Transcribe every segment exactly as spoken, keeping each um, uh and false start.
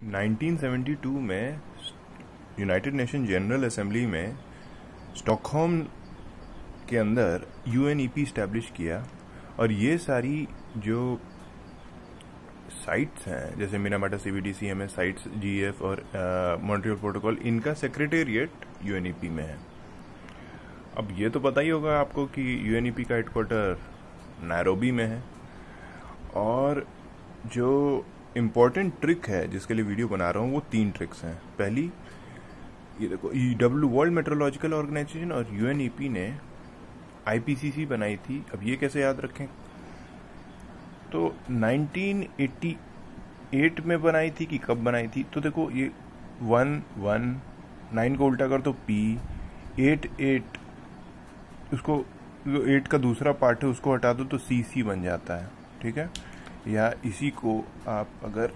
Nineteen seventy two में united nation general assembly में Stockholm के अंदर यूएनईपी स्टैब्लिश किया और ये सारी जो साइट्स हैं जैसे Minamata CBD CMS sites GF और मॉन्ट्रियल प्रोटोकॉल, इनका सेक्रेटेरिएट यूएनईपी में है। अब ये तो पता ही होगा आपको कि यूएनईपी का हेडक्वार्टर नैरोबी में है। और जो इम्पोर्टेंट ट्रिक है जिसके लिए वीडियो बना रहा हूँ वो तीन ट्रिक्स हैं। पहली, ये देखो, डब्ल्यू वर्ल्ड मेट्रोलॉजिकल ऑर्गेनाइजेशन और यूएनईपी ने आईपीसीसी बनाई थी। अब ये कैसे याद रखें, तो नाइनटीन एटी एट में बनाई थी कि कब बनाई थी, तो देखो ये वन वन नाइन को उल्टा कर तो पी, एट एट उसको जो एट का दूसरा पार्ट है उसको हटा दो तो सी सी बन जाता है, ठीक है। या इसी को आप अगर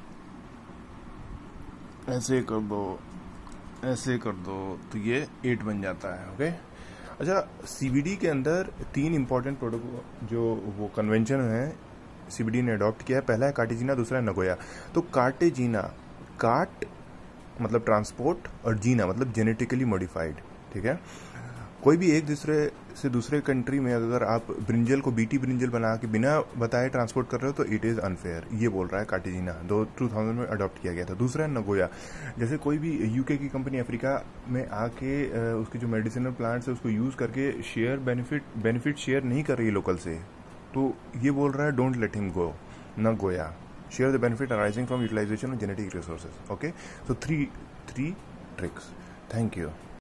ऐसे कर दो ऐसे कर दो तो ये एट बन जाता है, ओके। अच्छा, सीबीडी के अंदर तीन इंपॉर्टेंट प्रोटोकॉल जो वो कन्वेंशन है सीबीडी ने अडॉप्ट किया है। पहला है कार्टेजिना, दूसरा है नगोया। तो कार्टेजिना, कार्ट मतलब ट्रांसपोर्ट और जीना मतलब जेनेटिकली मॉडिफाइड, ठीक है। कोई भी एक दूसरे से दूसरे कंट्री में अगर आप ब्रिंजल को बीटी ब्रिंजल बना के बिना बताए ट्रांसपोर्ट कर रहे हो तो इट इज़ अनफेयर, ये बोल रहा है कार्टेजिना, दो टू थाउजेंड में अडॉप्ट किया गया था। दूसरा है नगोया, जैसे कोई भी यूके की कंपनी अफ्रीका में आके उसके जो मेडिसिनल प्लांट्स है उसको यूज़ करके शेयर बेनिफिट बेनिफिट शेयर नहीं कर रही है लोकल से, तो ये बोल रहा है don't let him go, Nagoya, share the benefit arising from utilization of genetic resources, okay. So three three tricks. Thank you.